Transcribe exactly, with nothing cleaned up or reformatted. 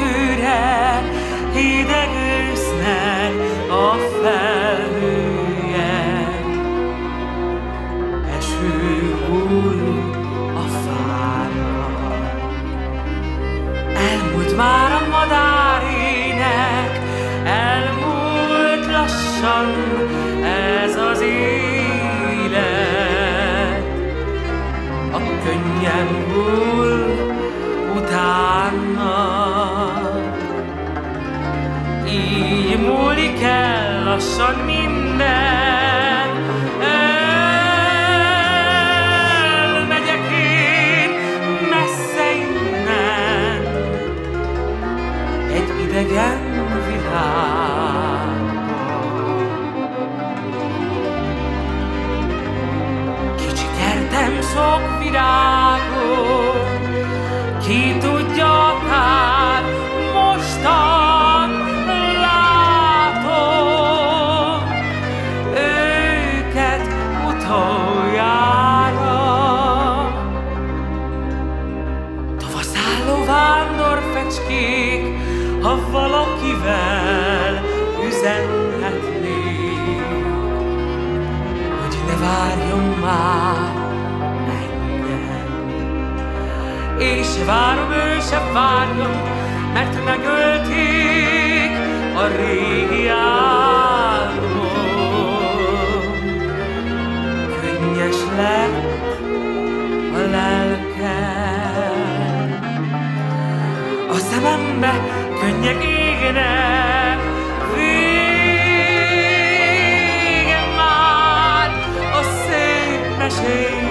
jövőre, hideg ősznek a felhője. Eső hull a fára, elmúlt már a madárének, elmúlt lassan ez az élet. A könnyen hull utána, így múlik el lassan minden. Elmegyek én messze innen, egy idegen világba. Kicsi kertem sok virágot, ki tudja, akár mostan látom őket utoljára. Tavaszálló vándorfecskék, ha valakivel üzenhetnék, hogy ne várjon már engem. Én se várom, ő se várjon, mert megölték a régi álmom. Könnyes lett a lelkem, a szemembe könnyek égnek. Vége már a szép mesék,